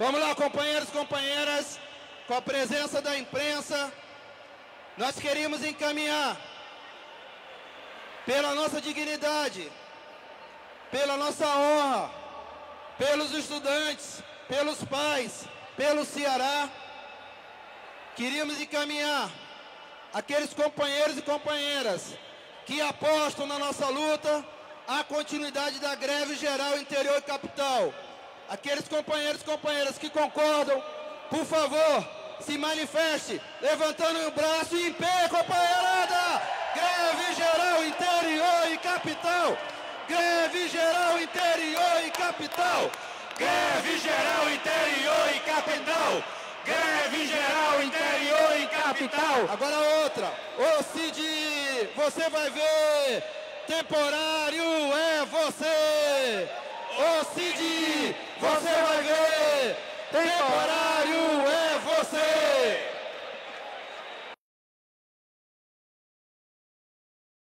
Vamos lá, companheiros e companheiras, com a presença da imprensa, nós queríamos encaminhar pela nossa dignidade, pela nossa honra, pelos estudantes, pelos pais, pelo Ceará, queríamos encaminhar aqueles companheiros e companheiras que apostam na nossa luta, a continuidade da greve geral interior e capital. Aqueles companheiros e companheiras que concordam, por favor, se manifeste, levantando o braço e em pé, companheirada! Greve geral interior e capital! Greve geral interior e capital! Greve geral interior e capital! Greve geral interior e capital! Agora outra, ô Cid, você vai ver, temporário é você! Ô Cid, você vai ver, temporário é você!